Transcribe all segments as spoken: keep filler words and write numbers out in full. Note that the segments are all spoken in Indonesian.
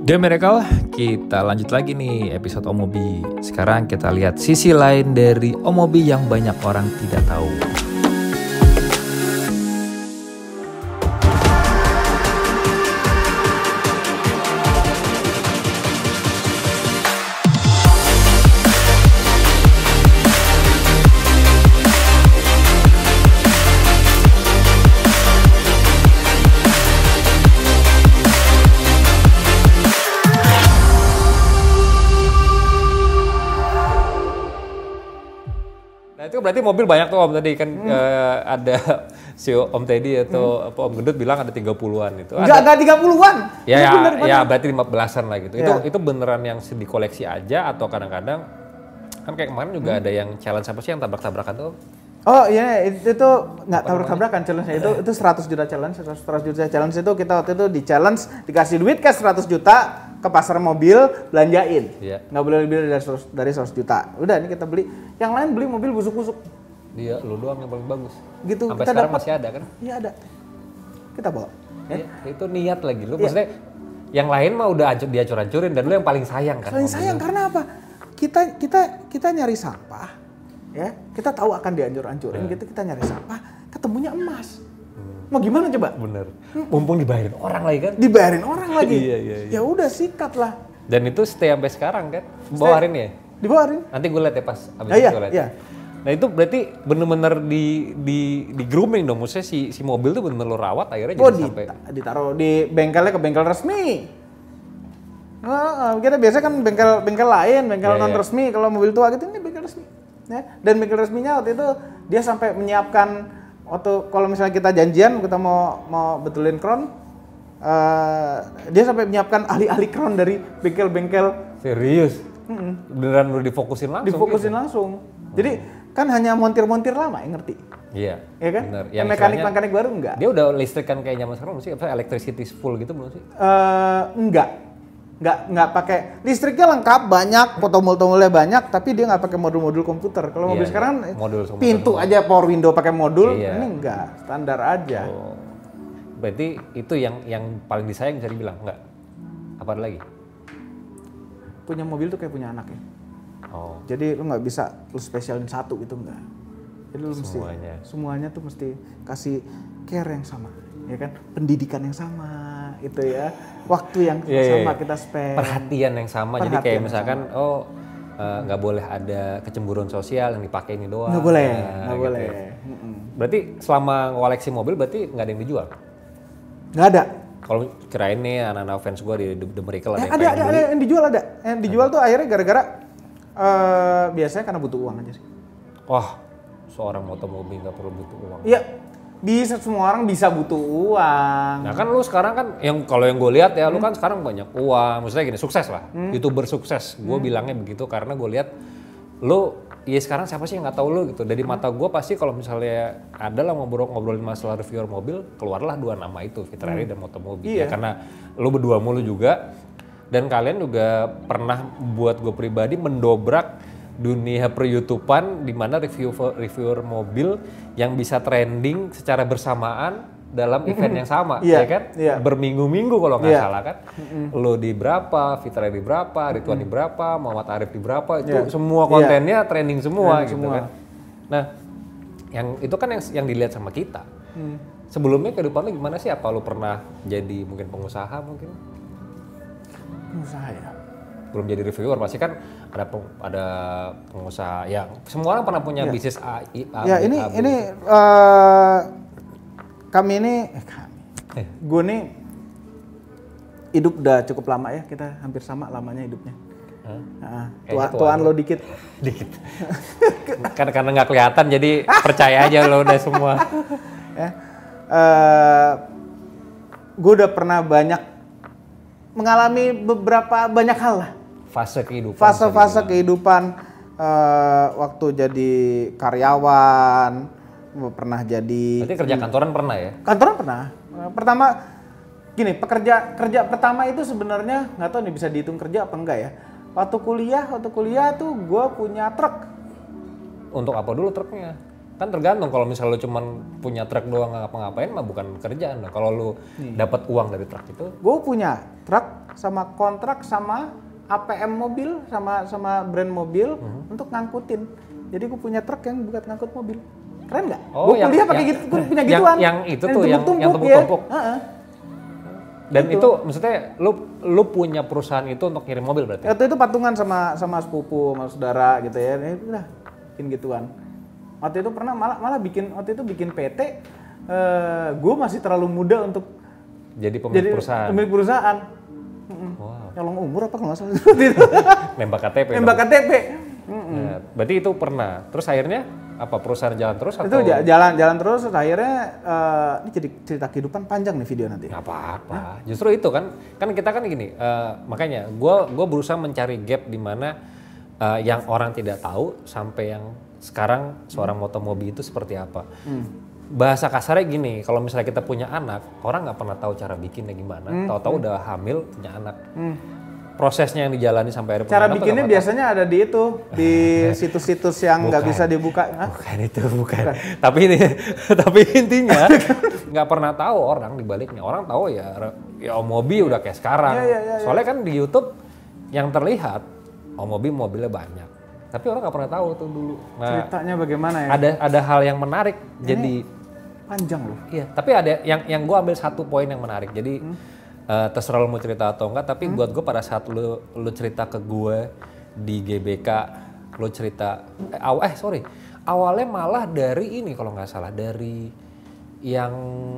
Dear Miracle, kita lanjut lagi nih episode Omobi. Sekarang kita lihat sisi lain dari Omobi yang banyak orang tidak tahu. Itu berarti mobil banyak tuh Om tadi kan hmm. uh, ada si Om Teddy atau hmm. apa Om Gendut bilang ada tiga puluhan itu. Enggak, enggak tiga puluhan. Ya, ya, bener, ya berarti lima belasan lah gitu. Ya. Itu itu beneran yang dikoleksi aja atau kadang-kadang kan kayak kemarin juga hmm. ada yang challenge apa sih yang tabrak-tabrakan tuh? Oh iya, itu tuh nggak tabrak-tabrakan challenge itu itu seratus juta challenge, seratus juta challenge itu kita waktu itu di challenge dikasih duit cash seratus juta ke pasar mobil belanjain. Iya. Nggak boleh lebih dari seratus, dari seratus juta. Udah ini kita beli. Yang lain beli mobil busuk-busuk. Iya, lu doang yang paling bagus. Gitu. Sampai kita sekarang dapet, masih ada kan? Iya ada. Kita bawa. Ya, ya itu niat lagi lu. Maksudnya ya. Yang lain mah udah diacur-ancurin dan lu yang paling sayang kan? Paling sayang karena apa? Kita kita kita nyari sampah, ya. Kita tahu akan dihancur-hancurin, hmm. gitu kita nyari sampah, ketemunya emas. Mau gimana coba? Bener. Mumpung dibayarin orang lagi kan? Dibayarin orang lagi. Iya, iya, iya. Ya udah sikat lah. Dan itu stay sampai sekarang kan? Bawarin ya? Dibawarin. Nanti gue liat ya pas abis ah, itu iya, gue liat. Iya. Nah itu berarti bener-bener di di di grooming dong. Maksudnya si si mobil tuh bener-bener lo rawat akhirnya oh, jadi di, sampai ditaruh di bengkelnya ke bengkel resmi. Nah, kita biasa kan bengkel bengkel lain, bengkel yeah, non resmi. Yeah. Kalau mobil tua gitu ini bengkel resmi. Ya. Dan bengkel resminya waktu itu dia sampai menyiapkan waktu kalau misalnya kita janjian kita mau mau betulin kron, uh, dia sampai menyiapkan ahli-ahli kron dari bengkel-bengkel. Serius? Mm-hmm. Beneran udah difokusin langsung? Difokusin gitu? langsung. Jadi kan hanya montir-montir lama ya ngerti? Iya. Iya kan? Bener. Yang mekanik-mekanik baru enggak? Dia udah listrikan kayak zaman sekarang belum sih? Apa electricity full gitu belum sih? Uh, enggak. Nggak nggak pakai listriknya lengkap banyak, tombol-tombolnya banyak, tapi dia nggak pakai modul-modul komputer. Kalau mobil iya, sekarang modul pintu aja power window pakai modul, iya. Ini enggak standar aja. Oh. Berarti itu yang yang paling disayang bisa dibilang enggak? Apa ada lagi? Punya mobil tuh kayak punya anak ya. Oh. Jadi lu nggak bisa lu spesialin satu gitu enggak. Jadi lu semuanya. mesti semuanya tuh mesti kasih care yang sama, ya kan? Pendidikan yang sama, itu ya. Waktu yang yeah, sama yeah. kita spend. Perhatian yang sama. Perhatian jadi kayak misalkan sama. oh nggak uh, boleh ada kecemburuan sosial yang dipakai ini doang. Nggak boleh, nah, nggak gitu. boleh. Mm-mm. Berarti selama koleksi mobil berarti nggak ada yang dijual? Nggak ada. Kalau kirain nih anak-anak fans gue di The Miracle ada eh, yang ada, ada, ada yang dijual ada. Yang dijual ada. Tuh akhirnya gara-gara uh, biasanya karena butuh uang aja sih. Wah, seorang motomobil nggak perlu butuh uang. Iya. Bisa, semua orang bisa butuh uang. Nah kan lu sekarang kan, yang kalau yang gue lihat ya, hmm. lu kan sekarang banyak uang. Maksudnya gini, sukses lah. Hmm. YouTuber sukses. Gue hmm. bilangnya begitu karena gue lihat lu, ya sekarang siapa sih yang nggak tahu lu gitu. Dari hmm. mata gue pasti kalau misalnya ada lah ngobrol-ngobrolin masalah reviewer mobil, keluarlah dua nama itu, Fitrari hmm. dan Motomobi. Iya. Ya karena lu berdua mulu juga. Dan kalian juga pernah buat gue pribadi mendobrak dunia per-YouTubean di mana review reviewer mobil yang bisa trending secara bersamaan dalam event yang sama, yeah, ya kan? Yeah. Berminggu-minggu kalau nggak yeah. salah kan? Mm-hmm. Lo di berapa, Fitra di berapa, Ridwan mm. di berapa, Muhammad Arif di berapa, itu yeah. semua kontennya yeah. trending semua yeah, gitu semua. Kan? Nah, yang itu kan yang yang dilihat sama kita. Mm. Sebelumnya kehidupan lo gimana sih? Apa lo pernah jadi mungkin pengusaha mungkin? Pengusaha ya. Belum jadi reviewer pasti kan ada ada pengusaha ya semua orang pernah punya ya. bisnis A, I, A, ya B, ini A, B. ini uh, kami ini eh, kami eh. gue nih hidup udah cukup lama ya, kita hampir sama lamanya hidupnya. Huh? Nah, tua, tuaan lo dikit dikit karena karena nggak kelihatan jadi percaya aja lo udah semua ya. uh, gue udah pernah banyak mengalami beberapa banyak hal lah. Fase kehidupan. Fase-fase kehidupan uh, waktu jadi karyawan, pernah jadi. Berarti kerja kantoran pernah ya? Kantoran pernah. Pertama, gini, pekerja kerja pertama itu sebenarnya nggak tahu nih bisa dihitung kerja apa enggak ya. Waktu kuliah, waktu kuliah tuh gue punya truk. Untuk apa dulu truknya? Kan tergantung kalau misalnya lu cuman punya truk doang nggak ngapa-ngapain mah bukan kerjaan. Nah, kalau lu dapat uang dari truk itu, gue punya truk sama kontrak sama A P M mobil sama sama brand mobil uh-huh. untuk ngangkutin. Jadi gue punya truk yang buat ngangkut mobil. Keren nggak? Oh, gue kuliah pakai gitu, gue punya gituan. Yang, yang itu tuh, yang tumpuk-tumpuk. Ya. Uh-uh. Dan itu. itu maksudnya lu lu punya perusahaan itu untuk ngirim mobil berarti? Itu itu patungan sama sama sepupu, sama saudara gitu ya. Ini udah bikin gituan. Waktu itu pernah malah malah bikin waktu itu bikin P T. Uh, gue masih terlalu muda untuk jadi pemilik jadi perusahaan. Pemilik perusahaan. Wow. Nyolong umur apa kalau nggak salah? Nembak K T P. Nembak K T P. Nah, berarti itu pernah. Terus akhirnya apa perusahaan jalan terus atau? Itu jalan jalan terus. Akhirnya uh, ini jadi cerita kehidupan panjang nih video nanti. Nggak apa-apa. Hah? Justru itu kan kan kita kan gini. Uh, makanya gue gue berusaha mencari gap di mana uh, yang orang tidak tahu sampai yang sekarang seorang hmm. motomobi itu seperti apa. Hmm. Bahasa kasarnya gini, kalau misalnya kita punya anak, orang nggak pernah tahu cara bikinnya gimana. Hmm. Tahu-tahu hmm. udah hamil punya anak. Hmm. Prosesnya yang dijalani sampai akhirnya cara bikinnya biasanya ada di itu di situs-situs yang nggak bisa dibuka. Hah? Bukan itu, bukan. bukan. Tapi ini, tapi intinya nggak pernah tahu orang di baliknya. Orang tahu ya, ya Om Mobi udah kayak sekarang. Ya, ya, ya, Soalnya ya. kan di YouTube yang terlihat Om Mobi mobilnya banyak. Tapi orang nggak pernah tahu tuh dulu. Nah, ceritanya bagaimana ya? Ada ada hal yang menarik. Ini jadi panjang loh. Iya. Tapi ada yang yang gue ambil satu poin yang menarik. Jadi hmm. Uh, terserah lu mau cerita atau enggak, tapi hmm. buat gue pada saat lu, lu cerita ke gue di G B K, lu cerita, eh, aw, eh sorry, awalnya malah dari ini kalau nggak salah, dari yang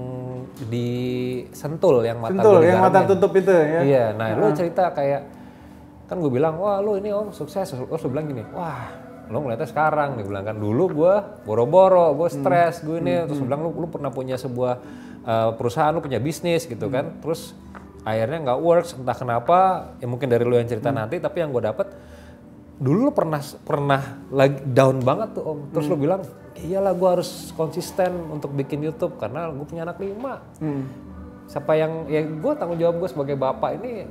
di Sentul, yang mata Sentul, yang mata tutup itu ya? Iya, nah uh-huh. lu cerita kayak, kan gue bilang, wah lu ini om sukses, lu bilang gini, wah lu ngeliatnya sekarang, dia bilang kan, dulu gue boro-boro, gue stres, hmm. gue ini, hmm. terus gue bilang lu, lu pernah punya sebuah uh, perusahaan, lu punya bisnis gitu hmm. kan, terus akhirnya nggak works entah kenapa ya mungkin dari lu yang cerita hmm. nanti tapi yang gue dapet dulu lu pernah pernah lagi down banget tuh om terus hmm. lu bilang iyalah gue harus konsisten untuk bikin YouTube karena gue punya anak lima hmm. siapa yang ya gue tanggung jawab gue sebagai bapak ini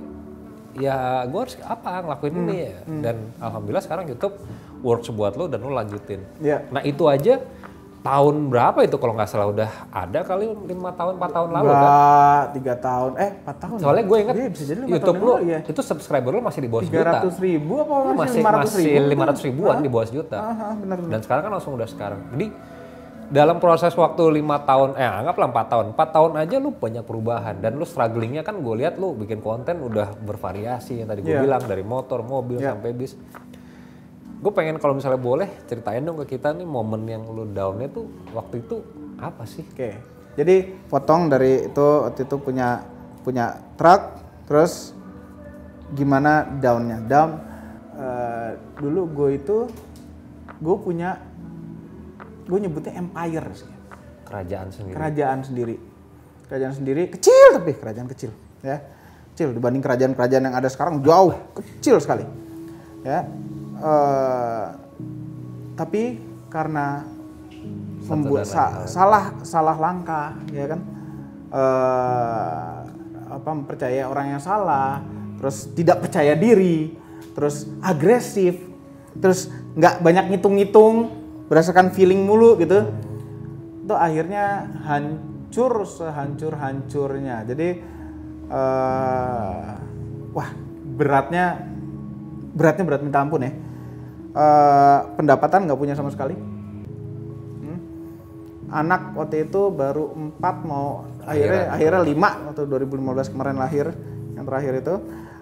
ya gue harus apa ngelakuin hmm. ini ya hmm. dan alhamdulillah sekarang YouTube works buat lu dan lu lanjutin yeah. Nah itu aja tahun berapa itu kalau nggak salah udah ada kali lima tahun empat tahun lalu Nggak, kan? tiga tahun eh empat tahun. Soalnya gue ingat ya, bisa jadi YouTube lu ya. itu subscriber lu masih di bawah sejuta. tiga ratus ribu apa lu masih lima ratus ribu? Masih lima ratus ribuan Hah? di bawah sejuta. Aha, benar, benar. Dan sekarang kan langsung udah sekarang. Jadi dalam proses waktu lima tahun, eh anggaplah empat tahun, empat tahun aja lu banyak perubahan dan lu strugglingnya kan gue lihat lu bikin konten udah bervariasi yang tadi gue yeah. bilang dari motor, mobil yeah. sampai bis. Gue pengen kalau misalnya boleh ceritain dong ke kita nih momen yang lu downnya tuh waktu itu apa sih? Oke, jadi potong dari itu waktu itu punya punya truk, terus gimana downnya? Down uh, dulu gue itu gue punya gue nyebutnya empire sih. Kerajaan sendiri. Kerajaan sendiri. Kerajaan sendiri kecil tapi kerajaan kecil ya. Kecil dibanding kerajaan-kerajaan yang ada sekarang jauh kecil sekali. Ya. Uh, tapi karena membuat sa- salah salah langkah ya kan uh, apa mempercayai orang yang salah terus tidak percaya diri terus agresif terus nggak banyak ngitung-ngitung berdasarkan feeling mulu gitu itu akhirnya hancur sehancur-hancurnya jadi uh, wah beratnya beratnya berat minta ampun ya. Uh, pendapatan nggak punya sama sekali. Hmm. Anak waktu itu baru empat mau akhirnya akhirnya, akhirnya lima waktu dua ribu lima belas kemarin lahir yang terakhir itu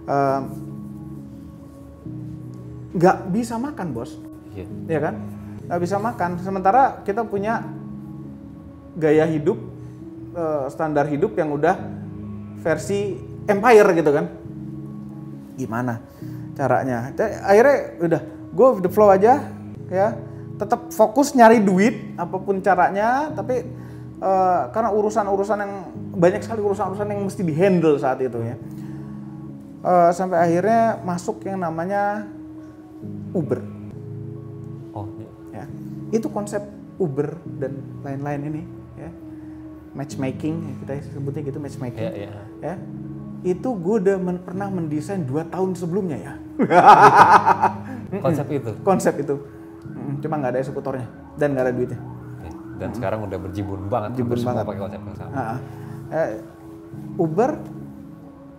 nggak uh, bisa makan bos, yeah. ya kan? Nggak bisa makan. Sementara kita punya gaya hidup uh, standar hidup yang udah versi empire gitu kan? Gimana caranya? Akhirnya udah go with the flow aja ya tetap fokus nyari duit apapun caranya tapi uh, karena urusan-urusan yang banyak sekali urusan-urusan yang mesti dihandle saat itu ya uh, sampai akhirnya masuk yang namanya Uber oh ya itu konsep Uber dan lain-lain ini ya matchmaking kita sebutnya gitu matchmaking yeah, yeah. ya itu gue udah men- pernah mendesain dua tahun sebelumnya ya konsep itu konsep itu cuma nggak ada eksekutornya dan nggak ada duitnya dan hmm. sekarang udah berjibun banget berjibun banget pakai konsep yang sama uh, uh, Uber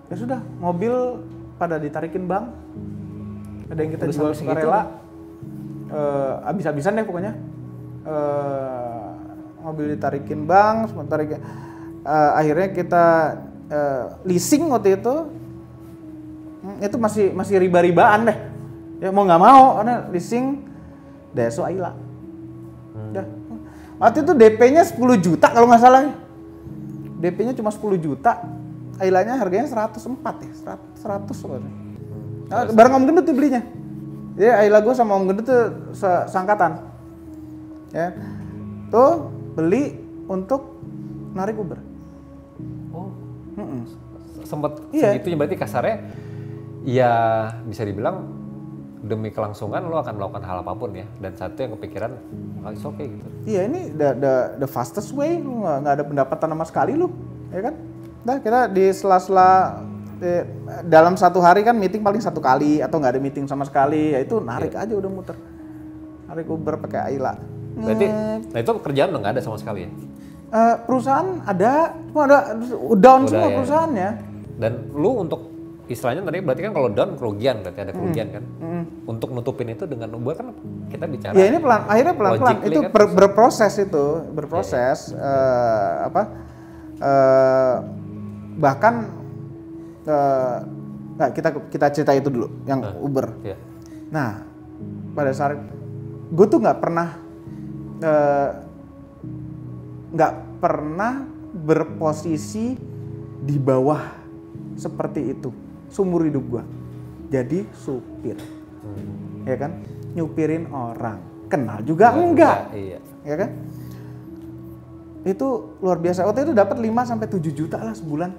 Ya sudah, mobil pada ditarikin bank. Ada yang kita Udah jual sampai segitu, sukarela. Uh, abis-abisan deh pokoknya. Uh, mobil ditarikin bank, sementara uh, akhirnya kita uh, leasing waktu itu. Hmm, itu masih masih riba-ribaan deh. Ya mau nggak mau, karena leasing Deso Ayla. Hmm. Dah. Waktu itu D P-nya sepuluh juta kalau nggak salah. D P-nya cuma sepuluh juta. Ailanya harganya seratus empat ya, seratus sebenarnya. Nah, bareng Om Gendut tuh belinya. Jadi Ayla gue sama Om Gendut tuh sangkatan. Ya. Tuh beli untuk narik Uber. Oh. Mm-mm. Sempat iya. segitunya berarti kasarnya ya bisa dibilang demi kelangsungan lo akan melakukan hal apapun ya, dan satu yang kepikiran oh, it's okay gitu. Iya, ini the, the, the fastest way, lu nggak nggak ada pendapatan sama sekali lu, ya kan? Nah kita di sela-sela eh, dalam satu hari kan meeting paling satu kali atau nggak ada meeting sama sekali, ya itu narik yeah. aja udah muter, narik Uber pakai Ayla. Berarti, nah itu kerjaan udah nggak ada sama sekali ya? Uh, perusahaan ada, cuma ada down udah, semua ya. perusahaannya. Dan lu untuk istilahnya tadi berarti kan kalau down kerugian, berarti ada kerugian mm. kan. Mm. Untuk nutupin itu dengan Uber kan kita bicara. Ya ini pelan, akhirnya pelan-pelan itu kan ber, berproses itu, berproses yeah, yeah. Uh, apa? Uh, bahkan uh, nggak kita kita cerita itu dulu yang uh, Uber. Yeah. Nah pada saat gue tuh nggak pernah nggak uh, pernah berposisi di bawah seperti itu seumur hidup gua. Jadi supir, hmm. ya kan, nyupirin orang, kenal juga ya, enggak, iya. ya kan? Itu luar biasa. Waktu itu dapat lima sampai tujuh juta lah sebulan.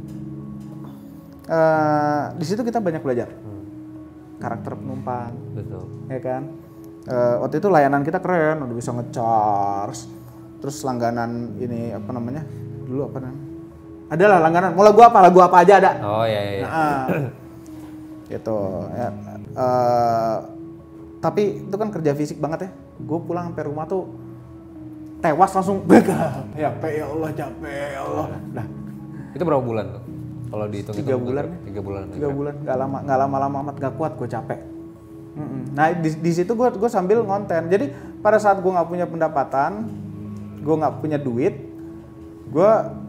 Uh, di situ kita banyak belajar hmm. karakter penumpang, betul, ya kan? Uh, waktu itu layanan kita keren, udah bisa nge-charge, terus langganan ini apa namanya? Dulu apa namanya? Adalah langganan, mau lagu apa, lagu apa aja ada. Oh iya iya. Nah, gitu ya. Uh, tapi itu kan kerja fisik banget ya. Gue pulang sampai rumah tuh tewas langsung. Capek ya Allah, capek ya Allah. Nah, itu berapa bulan tuh? Kalau dihitung tiga bulan. Tiga bulan. Tiga bulan, nggak lama, nggak lama-lama amat, nggak kuat, gue capek. Mm-mm. Nah di, di situ gue gue sambil ngonten. Jadi pada saat gue nggak punya pendapatan, gue nggak punya duit, gue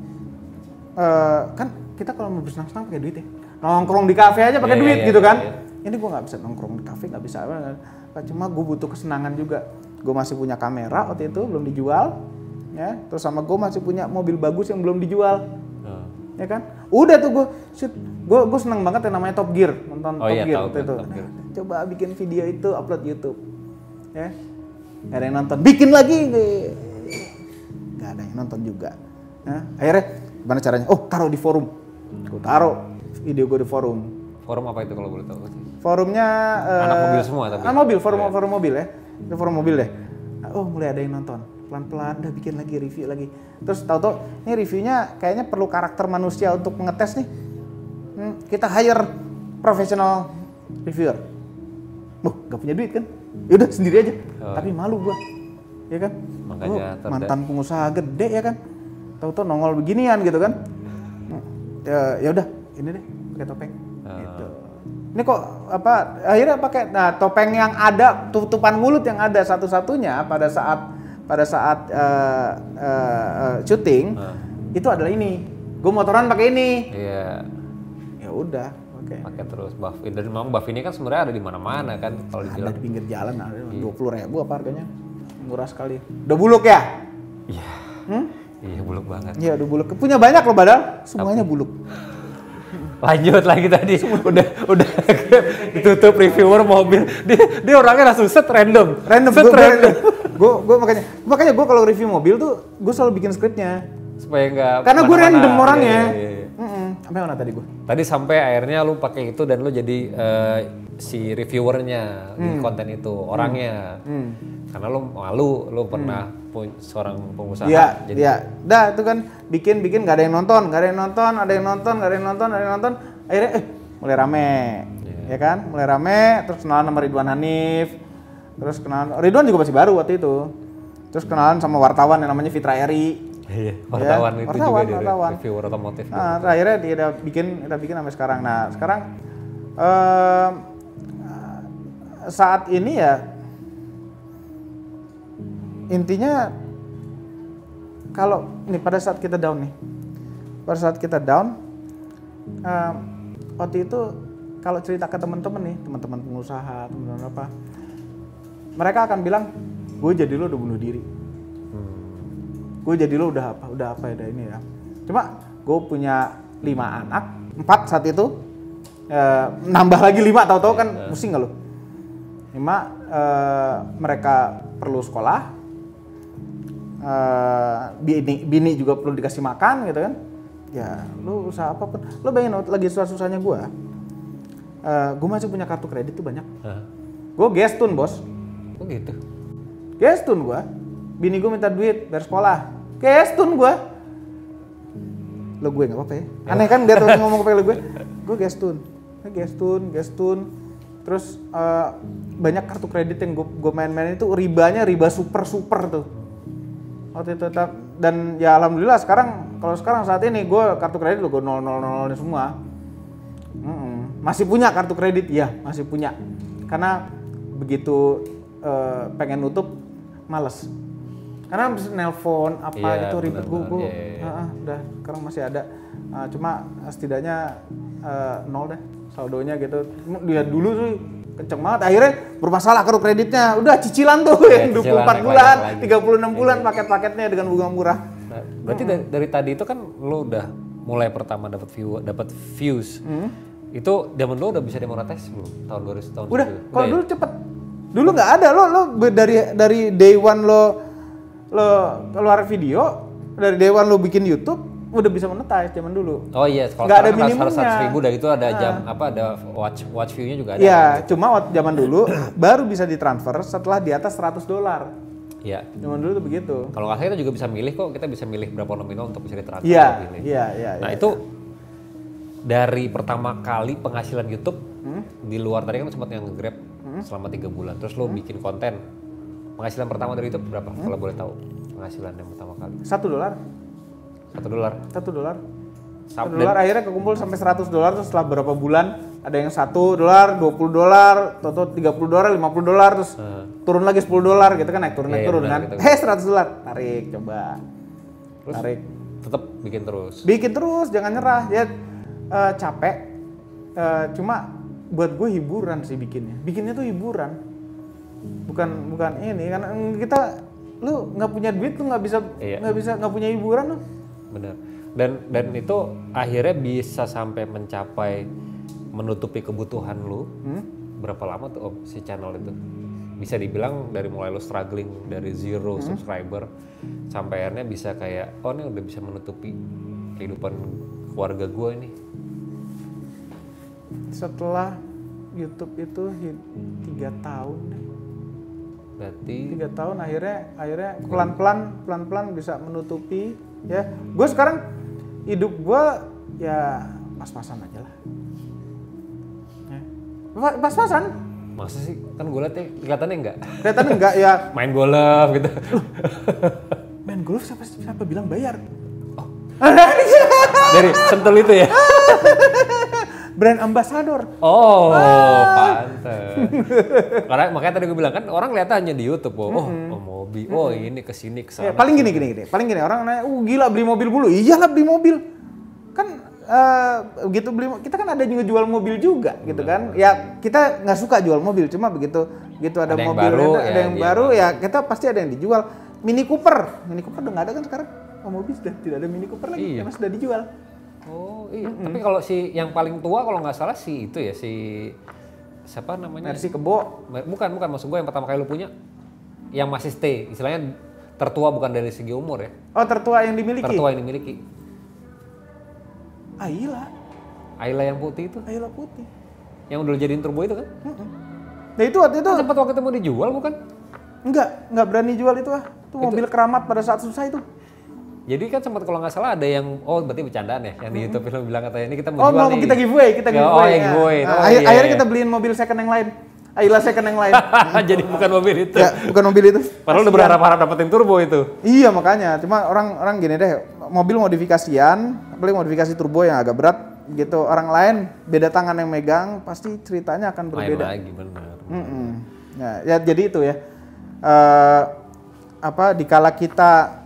uh, kan kita kalau mau bersenang-senang pakai duit ya, nongkrong di kafe aja pakai yeah, duit yeah, gitu yeah, kan. Yeah. Ini gue nggak bisa nongkrong di kafe, nggak bisa. Cuma gue butuh kesenangan juga. Gue masih punya kamera waktu itu belum dijual, ya. Terus sama gue masih punya mobil bagus yang belum dijual, uh. ya kan. Udah tuh gue shoot, gue gue seneng banget yang namanya Top Gear, nonton oh, Top iya, Gear tahu, waktu itu. Top Gear. Coba bikin video itu upload YouTube, ya. Gak ada yang nonton, bikin lagi, gak ada yang nonton juga. Nah, akhirnya gimana caranya? Oh, taruh di forum. Gue taruh video gue di forum. Forum apa itu kalau boleh tahu? Forumnya anak uh, mobil semua tapi. Anak mobil, forum oh, ya. forum mobil ya. Itu forum mobil deh. Oh, mulai ada yang nonton. Pelan-pelan udah bikin lagi review lagi. Terus tahu-tahu ini reviewnya kayaknya perlu karakter manusia untuk mengetes nih. Hmm, kita hire professional reviewer. Loh, gak punya duit kan? Yaudah sendiri aja. Oh. Tapi malu gua, ya kan? Makanya gua mantan pengusaha gede ya kan? Tahu-tahu nongol beginian gitu kan? Ya, ya udah, ini deh pakai topeng. Oh. Gitu. Ini kok apa? Akhirnya pakai nah topeng yang ada, tutupan mulut yang ada satu-satunya pada saat pada saat uh, uh, uh, syuting uh. itu adalah ini. Gue motoran pakai ini. Iya. Ya udah. Okay. Pakai terus buff. Dan memang buff ini kan sebenarnya ada di mana-mana kan kalau dibilang. Ada di pinggir jalan, ada dua puluh ribu apa harganya? Murah sekali. Udah buluk ya? Iya. Hmm? Iya buluk banget. Iya udah buluk. Punya banyak loh badal. Semuanya Tapi, buluk. Lanjut lagi tadi. udah udah ditutup reviewer mobil. Dia dia orangnya langsung set random. Random. Set gua, random. Gue gue makanya makanya gue kalau review mobil tuh gue selalu bikin skripnya. Supaya enggak. Karena gue random orangnya. Iya, iya, iya. Sampai mana tadi gue? Tadi sampai akhirnya lu pakai itu dan lu jadi uh, si reviewernya hmm. di konten itu orangnya. Hmm. Hmm. Karena lu malu, lu pernah hmm. punya seorang pengusaha. Iya, jadi iya. Dah itu kan bikin-bikin nggak ada yang nonton, nggak ada yang nonton, ada yang nonton, nggak ada yang nonton, ada yang nonton. Akhirnya eh mulai rame, yeah. ya kan? Mulai rame, terus kenalan sama Ridwan Hanif, terus kenalan Ridwan juga masih baru waktu itu. Terus kenalan sama wartawan yang namanya Fitra Eri. Iya, wartawan ya, itu wartawan, juga wartawan. dia reviewer otomotif. Nah, akhirnya dia udah bikin, udah bikin sampai sekarang. Nah, sekarang um, saat ini ya intinya kalau nih pada saat kita down nih, pada saat kita down, um, waktu itu kalau cerita ke teman-teman nih, teman-teman pengusaha, teman-teman apa, mereka akan bilang, gue jadi lo udah bunuh diri. Gue jadi lo udah apa, udah apa ya ini ya. Cuma gue punya lima anak, empat saat itu, e, nambah lagi lima, tahu-tahu kan yeah. Pusing gak lo? Lima, e, mereka perlu sekolah, e, bini, bini juga perlu dikasih makan gitu kan. Ya, lo usaha apapun, lo bayangin lagi susah-susahnya gue, e, gue masih punya kartu kredit tuh banyak. Huh? Gue gestun bos. Oh gitu? Gestun gue, bini gue minta duit biar sekolah. Gestun gue, lo gue nggak apa-apa ya. Aneh kan dia tuh ngomong ke gue, gue gestun, gestun, gestun. Terus uh, banyak kartu kredit yang gue gue main-main itu ribanya riba super super tuh. Waktu itu dan ya alhamdulillah sekarang kalau sekarang saat ini gue kartu kredit lo gue nol nol nol semua. Mm-mm. Masih punya kartu kredit ya masih punya karena begitu uh, pengen nutup males. Karena habis nelpon apa yeah, gitu ribet gue, gue yeah, yeah. uh, udah sekarang masih ada, uh, cuma setidaknya uh, nol deh saldonya gitu. Dia dulu tuh kenceng banget, akhirnya bermasalah kartu kreditnya, udah cicilan tuh yeah, yang dua puluh empat bulan, tiga puluh enam bulan yeah. Paket-paketnya dengan bunga murah. Nah, berarti hmm. dari, dari tadi itu kan lo udah mulai pertama dapat view, dapat views, hmm. itu zaman lo udah bisa demonetize belum tahun dua ribu tahun udah, kalau ya? Dulu cepet, dulu nggak ada lo lo dari dari day one lo lo keluar video dari dewan lo bikin YouTube udah bisa monetize zaman dulu. Oh iya, kalau nggak ada minimumnya. seratus ribu dari itu ada jam nah. apa ada watch watch view-nya juga ada. Iya, kan? Cuma waktu zaman dulu baru bisa ditransfer setelah di atas seratus dolar. Iya. Zaman dulu tuh begitu. Kalau nggak salah kita juga bisa milih kok, kita bisa milih berapa nominal untuk bisa ditransfer. Iya, iya, iya. Nah ya, itu ya. Dari pertama kali penghasilan YouTube hmm? di luar tadi kan sempat yang nge-grab hmm? selama tiga bulan, terus lo hmm? bikin konten. Penghasilan pertama dari YouTube berapa? Hmm? Kalau boleh tahu penghasilan yang pertama kali? Satu dolar. Satu dolar. Satu dolar. Satu dolar akhirnya kekumpul sampai seratus dolar terus setelah berapa bulan ada yang satu dolar, dua puluh dolar, atau tiga puluh dolar, lima puluh dolar terus hmm. turun lagi sepuluh dolar gitu kan naik turun naik yeah, turun benar, kan. Gitu, Hei seratus dolar, tarik coba. Terus tarik. Tetap bikin terus. Bikin terus, jangan nyerah. Ya uh, capek. Uh, cuma buat gue hiburan sih bikinnya. Bikinnya tuh hiburan. Bukan bukan ini karena kita lu nggak punya duit lu nggak bisa nggak iya. bisa nggak punya hiburan lu. Benar. Dan dan itu akhirnya bisa sampai mencapai menutupi kebutuhan lu. Hmm? Berapa lama tuh oh, si channel itu? Bisa dibilang dari mulai lu struggling dari zero hmm? subscriber sampai akhirnya bisa kayak oh ini udah bisa menutupi kehidupan keluarga gue ini. Setelah YouTube itu tiga tahun deh. Berarti tiga tahun akhirnya akhirnya pelan-pelan pelan-pelan bisa menutupi ya. Gue sekarang hidup gue ya pas-pasan aja lah. Ya. Pas-pasan. Masa sih? Kan gue liatnya kelihatannya enggak. Kelihatannya enggak ya. Main golf gitu. Main golf siapa siapa bilang bayar? Oh. Dari Sentul itu ya. Brand ambassador. Oh, ah. Pantes. Karena makanya tadi gue bilang kan orang lihat hanya di YouTube, oh, mm-hmm. oh mobil, mm-hmm. oh ini kesini kesana. Ya, paling gini gini gini, paling gini orang nanya, uh gila beli mobil dulu, iyalah beli mobil. Kan uh, begitu beli, kita kan ada juga jual mobil juga, gitu hmm. kan? Ya kita nggak suka jual mobil, cuma begitu, begitu ada, ada mobil, baru, ada, ya, ada yang baru, ya kita pasti ada yang dijual. Mini Cooper, Mini Cooper udah nggak ada kan sekarang? Oh, mobil sudah tidak ada Mini Cooper lagi, iya. Karena sudah dijual. Oh iya, mm-hmm. Tapi kalau si yang paling tua kalau nggak salah si itu ya si siapa namanya? Mercy Kebo. Bukan bukan maksud gue yang pertama kali lu punya, yang masih stay, istilahnya tertua bukan dari segi umur ya? Oh tertua yang dimiliki? Tertua yang dimiliki. Ayla. Ayla yang putih itu? Ayla putih. Yang udah jadiin turbo itu kan? Mm-hmm. Nah itu waktu itu. Sempat waktu itu mau dijual bukan? Enggak, enggak berani jual itu ah. Itu mobil itu keramat pada saat susah itu. Jadi kan sempat kalau nggak salah ada yang oh berarti bercandaan ya yang di YouTube film bilang katanya ini kita mau oh, jual mau nih. kita giveaway, kita giveaway. Oh, ya, giveaway. Ya. Oh, Akhir, iya, akhirnya iya. kita beliin mobil second yang lain. Ayla second yang lain. Jadi bukan mobil itu. Ya, bukan mobil itu. Padahal udah berharap-harap dapetin turbo itu. Iya makanya, cuma orang orang gini deh, mobil modifikasian, apalagi modifikasi turbo yang agak berat gitu, orang lain beda tangan yang megang, pasti ceritanya akan berbeda. Lain lagi benar. Mm-mm. Ya, ya jadi itu ya. Uh, apa dikala kita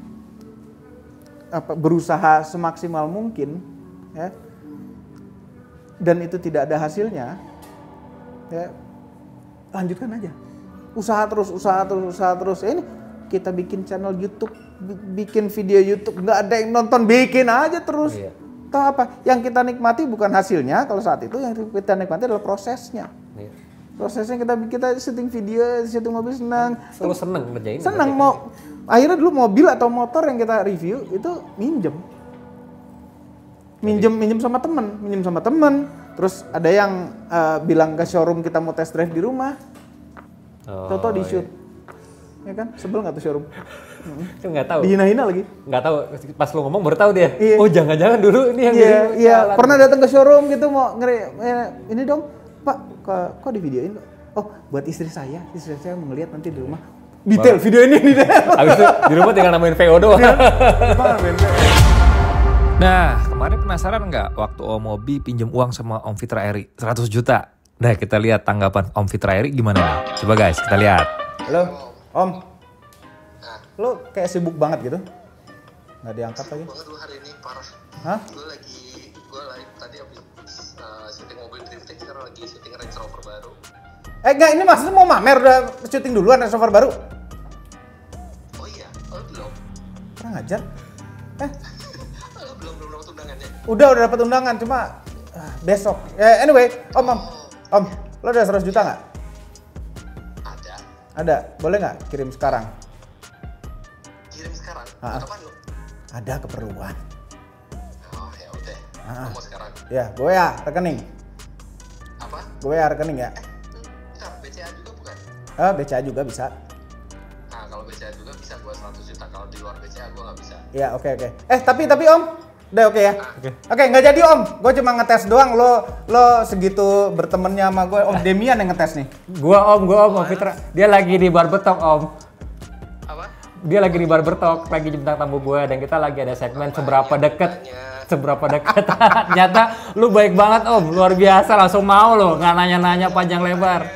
apa berusaha semaksimal mungkin ya dan itu tidak ada hasilnya ya lanjutkan aja, usaha terus usaha terus usaha terus ya, ini kita bikin channel YouTube, bikin video YouTube, nggak ada yang nonton, bikin aja terus. Iya. Tahu apa yang kita nikmati bukan hasilnya, kalau saat itu yang kita nikmati adalah prosesnya. Iya. Prosesnya kita kita syuting video, syuting mobil senang, selalu seneng ngerjain. Senang mau akhirnya dulu mobil atau motor yang kita review itu minjem. Minjem minjem sama temen, minjem sama temen. Terus ada yang uh, bilang ke showroom kita mau test drive di rumah. Oh, Toto di shoot. Iya. Ya kan? Sebel nggak tuh showroom? Kan nggak tahu. Dihina-hina lagi. Nggak tahu. Pas lu ngomong baru tahu dia. Iya. Oh jangan-jangan dulu ini yang Iya, iya. Pernah datang ke showroom gitu mau ngeri eh, ini dong, Pak, kok, kok di videoin? Oh, buat istri saya. Istri saya mau ngeliat nanti di rumah. Detail video ini nih. Habis itu di rumah tinggal namain V O doang. Nah, kemarin penasaran nggak waktu Om Mobi pinjem uang sama Om Fitra Eri seratus juta? Nah, kita lihat tanggapan Om Fitra Eri gimana nih? Coba guys, kita lihat. Halo, Om. Lo kayak sibuk banget gitu? Nggak diangkat lagi? Sibuk banget lu hari ini, parah. Hah? Gue lagi, gue lagi tadi habis uh, syuting mobil drifting, sekarang lagi syuting Range Rover baru. Eh enggak, ini maksudnya mau mamer udah syuting duluan Range Rover baru? Oh iya, oh belum. Kurang ajar. Eh? Lo belum belum dapat undangannya? Udah, udah dapat undangan, cuma uh, besok. Eh, anyway, Om, Om, Om, lo ada seratus juta nggak? Ada. Ada, boleh nggak kirim sekarang? Kirim sekarang? Ah. Untuk apa lu? Ada keperluan. Oh ya udah, Ah. lo mau sekarang? Ya, gue ya rekening. Apa? Gue ya rekening ya. Bentar, B C A juga bukan? Eh, B C A juga bisa. Nah kalau B C A juga bisa gue seratus juta, kalau di luar B C A gue nggak bisa. Ya, oke okay, oke. Okay. Eh, tapi tapi Om, udah oke okay ya. Oke. Oke, okay, nggak jadi Om. Gue cuma ngetes doang. Lo lo segitu bertemannya sama gue. Om Demian yang ngetes nih. Gua Om, gua Om, Om Fitra. Dia lagi di Barber Talk, Om. Apa? Dia lagi di Barber Talk, lagi bintang tamu gue, dan kita lagi ada segmen seberapa deket, seberapa deket. Ternyata lu baik banget Om, luar biasa, langsung mau lo, nggak nanya-nanya panjang lebar.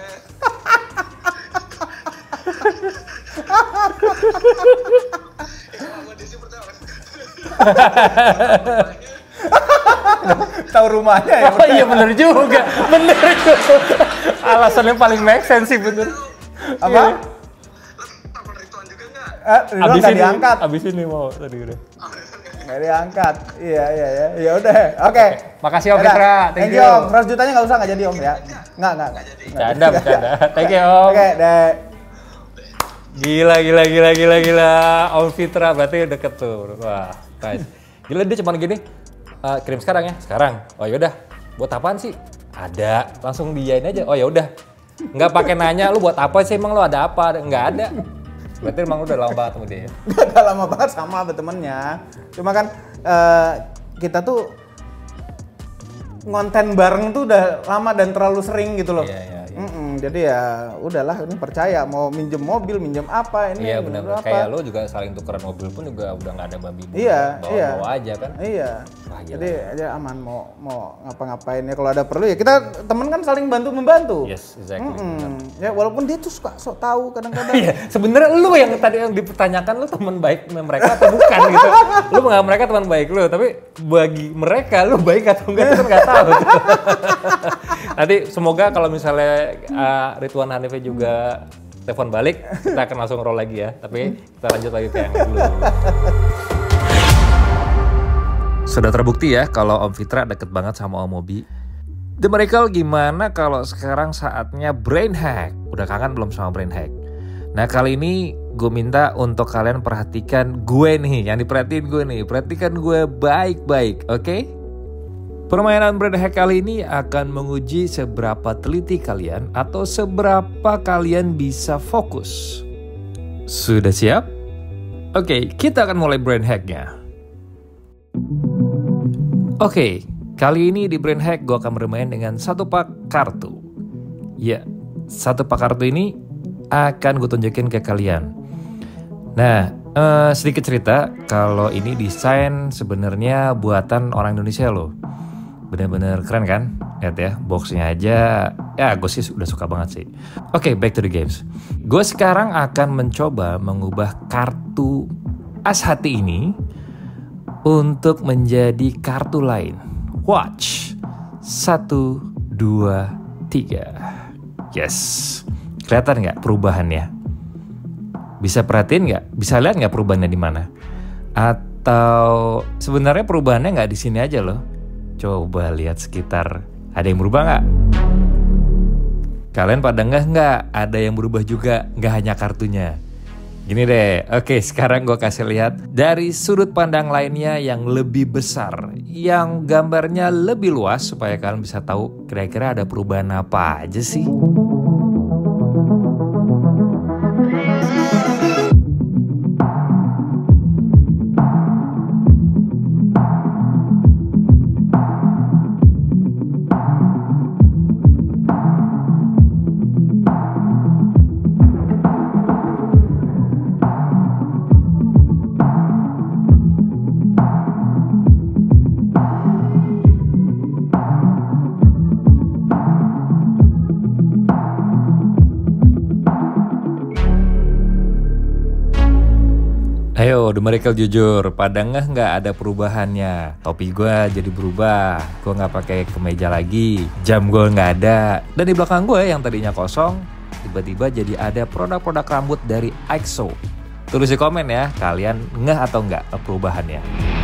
Tahu rumahnya ya? Oh iya bener juga, bener juga. Alasannya paling make sense sih bener. Apa? Telepon Rituan juga nggak? Eh, Ridwan nggak diangkat. Abis ini mau tadi udah. Nggak diangkat. Iya iya ya. Ya udah. Oke. Makasih Om Fitra, thank you. Om. seratus jutanya nggak usah, nggak jadi Om ya. Nggak nggak nggak. Bercanda, bercanda. Thank you Om. Oke deh. Gila, gila, gila, gila, gila. Om Fitra berarti deket tuh. Wah, nice. Gila dia cuma gini, uh, kirim sekarang ya, sekarang. Oh yaudah, buat apaan sih? Ada, langsung diain aja. Oh yaudah, nggak pakai nanya, lu buat apa sih emang lu ada apa? Nggak ada. Berarti emang lu udah lama banget sama dia. Nggak lama banget sama temennya. Cuma kan uh, kita tuh ngonten bareng tuh udah lama dan terlalu sering gitu loh. Iya, iya, iya. Mm-mm, jadi ya udahlah, ini percaya mau minjem mobil, minjem apa ini. Iya benar. Kayak lo juga saling tukeran mobil pun juga udah nggak ada babi bu. Iya, bawa, iya. bawa aja kan. Iya. Wah, gila. Jadi aja aman, mau mau ngapa-ngapain ya, kalau ada perlu ya kita temen kan saling bantu membantu. Yes, exactly. Mm-mm. Ya walaupun dia tuh suka sok tahu kadang-kadang. Iya, sebenarnya lu yang tadi yang dipertanyakan lu teman baik mereka atau bukan gitu. Lu menganggap mereka teman baik lu, tapi bagi mereka lu baik atau enggak itu kan nggak tahu. Nanti semoga kalau misalnya uh, Ridwan Hanifah juga telepon balik, kita akan langsung roll lagi ya. Tapi kita lanjut lagi ke yang dulu. Sudah terbukti ya kalau Om Fitra deket banget sama Om Mobi. The Miracle gimana kalau sekarang saatnya brain hack? Udah kangen belum sama brain hack? Nah kali ini gue minta untuk kalian perhatikan gue nih, yang diperhatiin gue nih. Perhatikan gue baik-baik, oke? Okay? Permainan brain hack kali ini akan menguji seberapa teliti kalian atau seberapa kalian bisa fokus. Sudah siap? Oke, okay, kita akan mulai brain hacknya. Oke, okay, kali ini di brain hack gue akan bermain dengan satu pak kartu. Ya, satu pak kartu ini akan gue tunjukin ke kalian. Nah, eh, sedikit cerita kalau ini desain sebenarnya buatan orang Indonesia loh. Bener-bener keren kan? Lihat ya, boxnya aja. Ya, gue sih udah suka banget sih. Oke, okay, back to the games. Gue sekarang akan mencoba mengubah kartu as hati ini untuk menjadi kartu lain. Watch. Satu, dua, tiga. Yes. Kelihatan nggak perubahannya? Bisa perhatiin nggak? Bisa lihat nggak perubahannya di mana? Atau sebenarnya perubahannya nggak di sini aja loh? Coba lihat sekitar. Ada yang berubah nggak? Kalian pada nggak nggak? Ada yang berubah juga, nggak hanya kartunya. Gini deh, oke sekarang gue kasih lihat dari sudut pandang lainnya yang lebih besar, yang gambarnya lebih luas supaya kalian bisa tahu kira-kira ada perubahan apa aja sih. Ayo, The Miracle jujur, pada ngeh nggak ada perubahannya? Topi gue jadi berubah, gue nggak pakai kemeja lagi, jam gue nggak ada, dan di belakang gue yang tadinya kosong, tiba-tiba jadi ada produk-produk rambut dari I X O. Tulis di komen ya, kalian ngeh atau nggak perubahannya?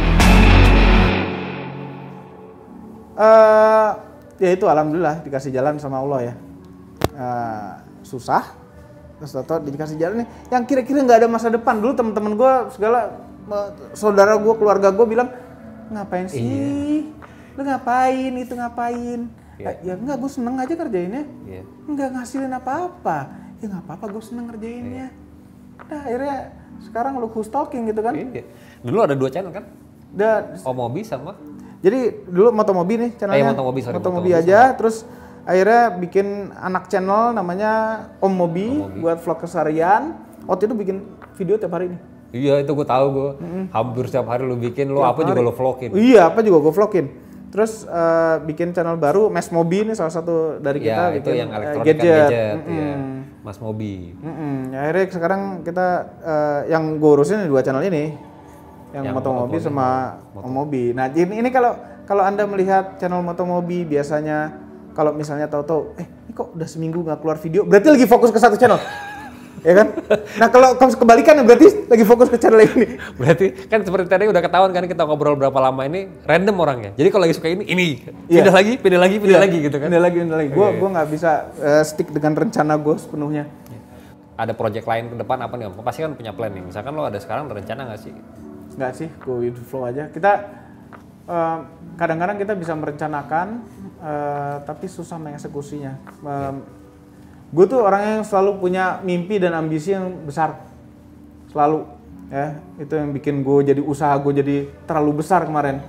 Uh, ya itu alhamdulillah dikasih jalan sama Allah ya. Uh, susah. Terus Toto dikasih jalan nih, yang kira-kira nggak ada masa depan. Dulu teman-teman gue segala, saudara gue, keluarga gue bilang, ngapain sih? Iya. Lu ngapain, itu ngapain? Iya. Ya enggak, gue seneng aja kerjainnya. Iya. Enggak ngasilin apa-apa. Ya nggak apa-apa, gue seneng ngerjainnya. Iya. Nah akhirnya sekarang lu who's talking gitu kan. Iya. Dulu ada dua channel kan? Da, Omobi sama? Jadi dulu Motomobi nih channelnya. Eh, Motomobi, sorry, Motomobi Motomobi aja, sama. terus akhirnya bikin anak channel namanya Om Mobi, Om Mobi buat vlog keseharian. Waktu itu bikin video tiap hari nih. Iya itu gue tahu gue. Mm-hmm. Hampir setiap hari lu bikin, lu tiap apa hari. Juga lu vlogin. Iya apa juga gue vlogin. Terus uh, bikin channel baru, Mas Mobi nih salah satu dari kita. Ya itu bikin, yang uh, gadget, gadget mm-hmm. ya. Mas Mobi. Mm-hmm. Ya, akhirnya sekarang kita uh, yang gue urusin dua channel ini, yang, yang Motomobi sama Moto. Om Mobi. Nah ini, ini kalau kalau anda melihat channel Motomobi biasanya kalau misalnya tahu-tahu, eh ini kok udah seminggu nggak keluar video, berarti lagi fokus ke satu channel, ya kan? Nah kalau kebalikannya berarti lagi fokus ke channel ini. Berarti kan seperti tadi udah ketahuan kan kita ngobrol berapa lama ini random orangnya. Jadi kalau lagi suka ini, ini pindah yeah. lagi, pindah lagi, pindah yeah. lagi gitu kan? Pindah lagi, pindah lagi. Gue okay. gue nggak bisa uh, stick dengan rencana gue sepenuhnya. Ada project lain ke depan apa nih Om? Pasti kan punya plan nih. Misalkan lo ada sekarang ada rencana nggak sih? Nggak sih, go with the flow aja. Kita uh, kadang-kadang kita bisa merencanakan. Uh, tapi susah mengeksekusinya. Um, gue tuh orang yang selalu punya mimpi dan ambisi yang besar, selalu. Ya, itu yang bikin gue jadi usaha gue jadi terlalu besar kemarin.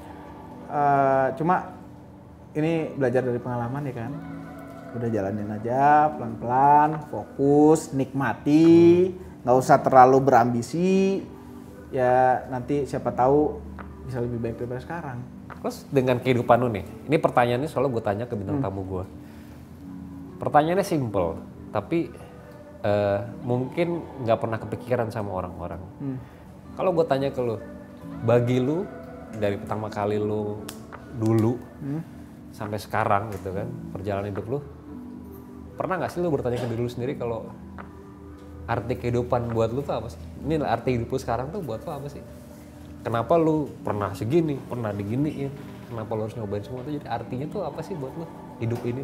Uh, cuma ini belajar dari pengalaman ya kan. Udah jalanin aja, pelan-pelan, fokus, nikmati, nggak usah terlalu berambisi. Ya nanti siapa tahu bisa lebih baik daripada sekarang. Terus dengan kehidupan lu nih, ini pertanyaannya selalu gue tanya ke bintang hmm. tamu gue. Pertanyaannya simple, tapi uh, mungkin nggak pernah kepikiran sama orang-orang. Hmm. Kalau gue tanya ke lu, bagi lu dari pertama kali lu dulu hmm. sampai sekarang gitu kan, perjalanan hidup lu, pernah nggak sih lu bertanya ke diri lu sendiri kalau arti kehidupan buat lu tuh apa sih? Ini arti hidup lu sekarang tuh buat lu apa sih? Kenapa lu pernah segini, pernah diginiin, kenapa lu harus nyobain semua itu, jadi artinya tuh apa sih buat lu hidup ini?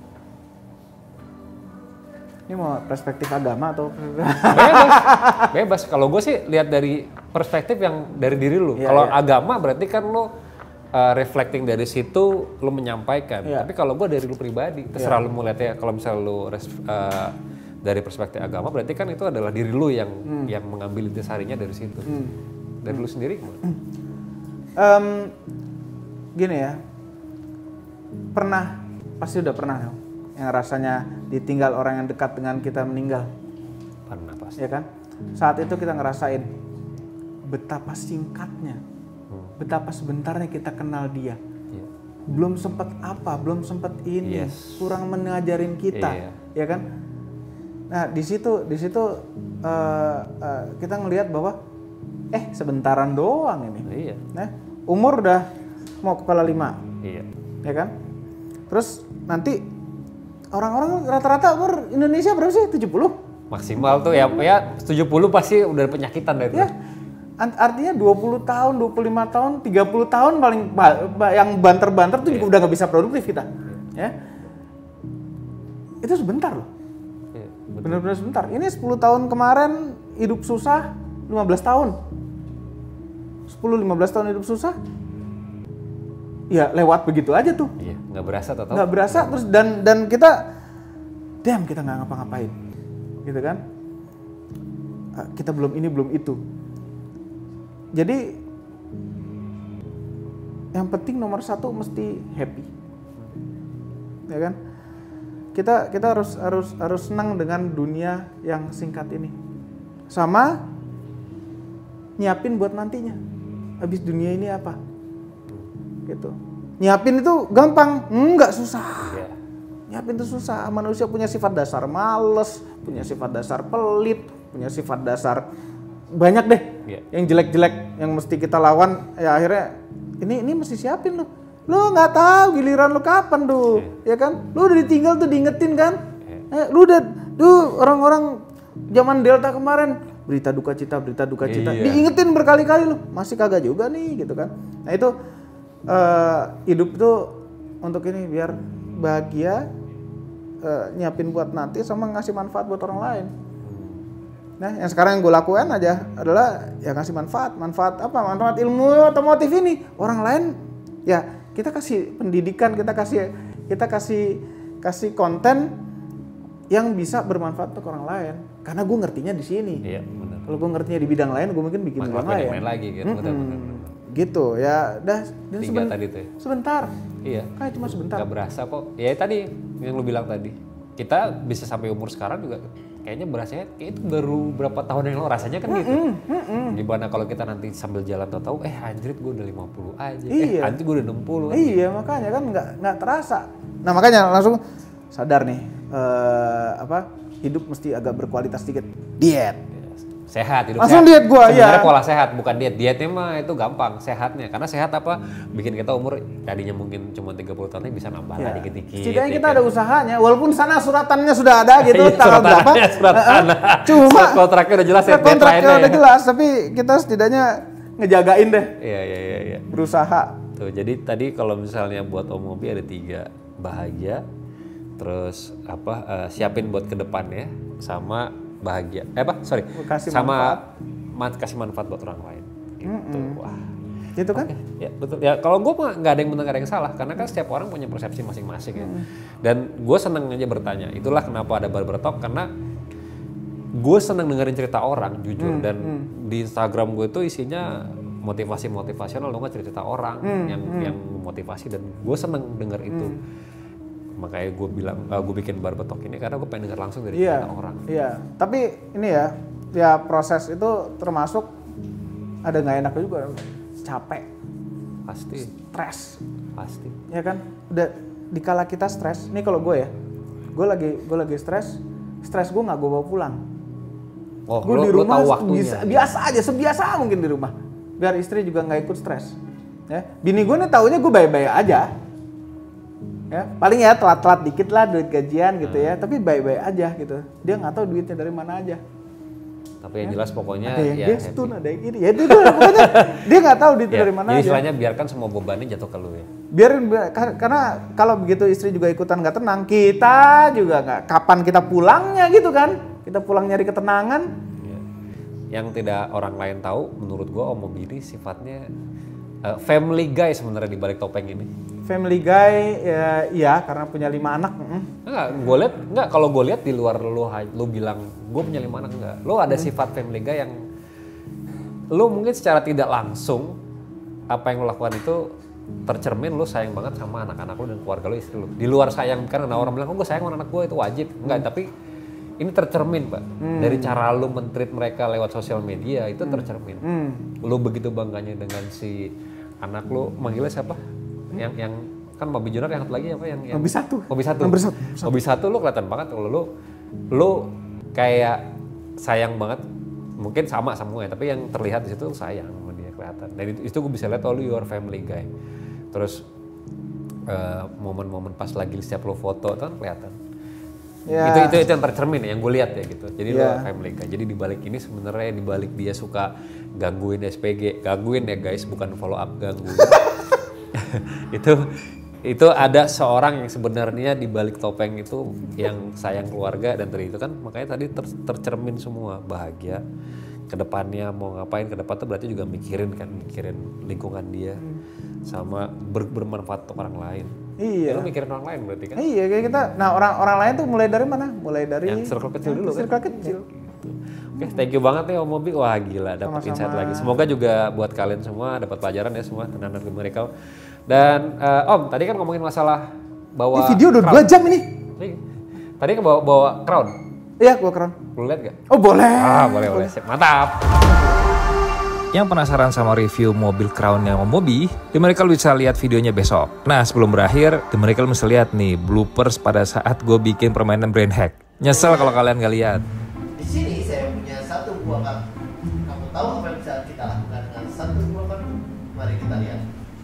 Ini mau perspektif agama atau? Bebas, bebas. Kalau gue sih lihat dari perspektif yang dari diri lu. Ya, kalau ya. Agama berarti kan lu uh, reflecting dari situ, lu menyampaikan. Ya. Tapi kalau gue dari lu pribadi, terserah ya. Lu mau lihat ya. Kalau misalnya lu res, uh, dari perspektif agama, berarti kan itu adalah diri lu yang hmm. yang mengambil intisarinya dari situ. Hmm. Dari lu sendiri gimana? Um, gini ya, pernah, pasti udah pernah yang rasanya ditinggal orang yang dekat dengan kita meninggal. Pernah pasti. Ya kan? Saat itu kita ngerasain betapa singkatnya, hmm. betapa sebentarnya kita kenal dia. Yeah. Belum sempat apa, belum sempat ini, yes. kurang mengajarin kita, yeah. ya kan? Nah di situ, di situ uh, uh, kita ngelihat bahwa eh sebentaran doang ini. Iya. Nah, umur udah mau kepala lima, iya. ya kan? Terus nanti orang-orang rata-rata umur Indonesia berapa sih? tujuh puluh? Maksimal tuh ya, ya tujuh puluh pasti udah penyakitan dari ya. Artinya dua puluh tahun, dua puluh lima tahun, tiga puluh tahun paling yang banter-banter tuh yeah. juga udah nggak bisa produktif kita. Yeah. Ya. Itu sebentar loh. Yeah, benar-benar sebentar. Ini sepuluh tahun kemarin hidup susah, lima belas tahun. sepuluh lima belas tahun hidup susah. Ya lewat begitu aja tuh. Iya, nggak berasa atau nggak berasa terus dan dan kita damn kita nggak ngapa-ngapain. Gitu kan? Kita belum ini belum itu. Jadi yang penting nomor satu mesti happy, ya kan? Kita kita harus harus harus senang dengan dunia yang singkat ini, sama nyiapin buat nantinya. Habis dunia ini apa? Gitu. Nyiapin itu gampang, enggak susah. Yeah. Nyiapin itu susah. Manusia punya sifat dasar males, punya sifat dasar pelit, punya sifat dasar banyak deh. Yeah. Yang jelek-jelek yang mesti kita lawan, ya akhirnya ini ini mesti siapin lo. Lo nggak tahu giliran lo kapan tuh, yeah. ya kan? Lo udah ditinggal tuh diingetin kan? Yeah. Eh, lo udah tuh orang-orang zaman Delta kemarin berita duka cita, berita duka cita, yeah. diingetin berkali-kali lo, masih kagak juga nih gitu kan? Nah itu uh, hidup tuh untuk ini biar bahagia, uh, nyiapin buat nanti sama ngasih manfaat buat orang lain. Nah, yang sekarang yang gue lakukan aja adalah ya ngasih manfaat, manfaat apa? Manfaat ilmu otomotif ini. Orang lain ya kita kasih pendidikan, kita kasih kita kasih kasih konten yang bisa bermanfaat untuk orang lain. Karena gue ngertinya di sini. Iya, benar. Kalau gue ngertinya di bidang lain, gue mungkin bikin bidang lain. lain lagi gitu. Mm-hmm. Benar, benar, benar. Gitu ya, dah Tiga seben- tadi tuh ya. Sebentar. Iya. Kayak cuma sebentar. Gak berasa kok. Ya tadi yang lu bilang tadi. Kita bisa sampai umur sekarang juga kayaknya berasanya kayak itu baru berapa tahun yang lalu rasanya kan gitu. Mm-mm, mm-mm. Gimana kalau kita nanti sambil jalan tahu-tahu eh anjrit gue udah lima puluh aja. Iya. Eh anjrit gue udah enam puluh. Iya, kan? Makanya kan nggak nggak terasa. Nah, makanya langsung sadar nih uh, apa? Hidup mesti agak berkualitas sedikit. Diet. Sehat, hidup langsung sehat. Diet gua ya. Sebenarnya pola sehat, bukan diet. Dietnya mah itu gampang, sehatnya. Karena sehat apa? Bikin kita umur tadinya mungkin cuma tiga puluh tahunnya bisa nambah ya. lah dikit-dikit. Setidaknya ya kita kan? ada usahanya, walaupun sana suratannya sudah ada gitu, iya, tanggal berapa. Surat tanah. Cuma kontraknya udah jelas ya, kontraknya udah ya. jelas, tapi kita setidaknya ngejagain deh. Iya, iya, iya, iya. Berusaha. Tuh, jadi tadi kalau misalnya buat Om Mobi ada tiga, bahagia, terus apa uh, siapin buat ke depannya, sama bahagia. Eh apa? Sorry. Kasih sama manfaat. kasih manfaat buat orang lain. Gitu. Mm-mm. Wah. Gitu kan? Okay. Ya betul. Ya kalau gue mah nggak ada yang benar nggak ada yang salah, karena kan setiap orang punya persepsi masing-masing ya. Mm. Dan gue seneng aja bertanya. Itulah kenapa ada Barber Talk, karena gue seneng dengerin cerita orang jujur mm. dan mm. di Instagram gue itu isinya motivasi motivasional, lo nggak cerita orang mm. yang mm. yang motivasi, dan gue seneng denger itu. Mm. Makanya gue bilang uh, gue bikin Barber Talk ini karena gue pengen denger langsung dari yeah, cerita orang. Iya. Tapi ini ya, ya proses itu termasuk ada nggak enaknya juga, capek, pasti, stres, pasti. Ya kan? Udah dikala kita stres. Nih kalau gue ya, gue lagi gue lagi stres, stres gue nggak gue bawa pulang. Oh, gue di rumah bisa, biasa aja, sebiasa mungkin di rumah. Biar istri juga nggak ikut stres. Ya, bini gue nih taunya gue baik-baik aja. Ya, paling ya telat-telat dikit lah duit gajian gitu ya, tapi baik-baik aja gitu. Dia nggak tahu duitnya dari mana aja. Tapi yang ya? jelas pokoknya ada yang ya gestun, ada yang ini, ya itu tuh pokoknya dia nggak tahu duitnya ya, dari mana jadi aja. istilahnya biarkan semua bebannya jatuh ke lu ya. Biarin, karena kalau begitu istri juga ikutan nggak tenang, kita juga nggak. Kapan kita pulangnya gitu kan? Kita pulang nyari ketenangan. Ya. Yang tidak orang lain tahu, menurut gua Om Mobi ini sifatnya uh, family guy sebenarnya di balik topeng ini. Family guy ya, iya karena punya lima anak. Mm. Enggak, gue lihat enggak kalau gue lihat di luar lu lu bilang gue punya lima anak, enggak. Lu ada hmm. sifat family guy yang lu mungkin secara tidak langsung apa yang lu lakukan itu tercermin lu sayang banget sama anak-anak lu dan keluarga lu, istri lu. Di luar sayang, kan orang bilang, oh gue sayang sama anak gue, itu wajib. Enggak, hmm. tapi ini tercermin Pak. Hmm. Dari cara lu men-treat mereka lewat sosial media, itu tercermin. Hmm. Lu begitu bangganya dengan si anak lu, manggilnya siapa? Hmm. Yang yang kan Mobi Junior yang satu lagi apa? Yang, yang Mobi satu. Mobi satu. Nomor satu. Mobi satu lu kelihatan banget kalau lu, lu kayak sayang banget. Mungkin sama semuanya, tapi yang terlihat di situ sayang sama dia kelihatan. Dan itu, itu gue bisa lihat, oh lu your family guy. Terus uh, momen-momen pas lagi setiap lo foto itu kan kelihatan. Yeah. Itu, itu itu yang tercermin yang gue lihat ya gitu. Jadi yeah. lo family guy. Jadi dibalik ini sebenarnya dibalik dia suka gangguin S P G, gangguin ya guys, bukan follow up, gangguin. itu itu ada seorang yang sebenarnya di balik topeng itu yang sayang keluarga, dan dari itu kan makanya tadi ter, tercermin semua bahagia. Kedepannya mau ngapain ke depan tuh berarti juga mikirin kan, mikirin lingkungan dia hmm. sama ber, bermanfaat untuk orang lain. Iya. Ya, lu mikirin orang lain berarti kan? Iya kayak kita. Nah orang orang lain tuh mulai dari mana? Mulai dari yang circle kecil dulu circle kan? kecil. Gitu. Oke, thank you banget ya Om Mobi. Wah gila, dapat insight lagi. Semoga juga buat kalian semua dapat pelajaran ya semua tentang mereka. Dan uh, Om, tadi kan ngomongin masalah bawa. Ini video udah dua jam ini. Tadi kan bawa bawa crown. Iya, gua crown. Lu lihat gak? Oh boleh. Ah boleh boleh. Mantap. Yang penasaran sama review mobil Crown-nya Om Mobi, di mereka bisa lihat videonya besok. Nah sebelum berakhir, di mereka bisa lihat nih bloopers pada saat gue bikin permainan brain hack. Nyesel kalau kalian gak lihat. Di sini saya punya satu buah kartu. Kamu tahu apa yang bisa kita lakukan dengan satu buah kartu? Mari kita lihat.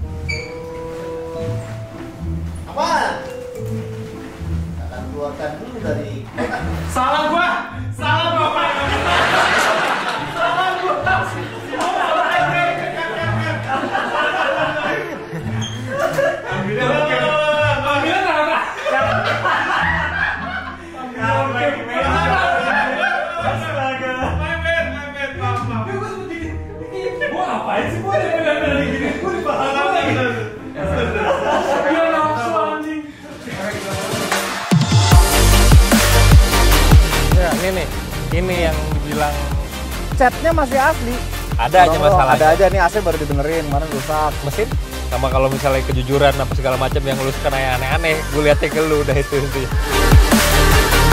Apa? Kita akan keluarkan dulu dari kotak. Salah gua, salah gua apa? Salah gua. Ini nih, ini yang bilang Chatnya masih asli. ada aja Oh, masalah. ada aja nih A C baru dibenerin, kemarin rusak. Mesin sama kalau misalnya kejujuran apa segala macam yang lu suka aneh-aneh, gue liatnya ke lu udah itu intinya.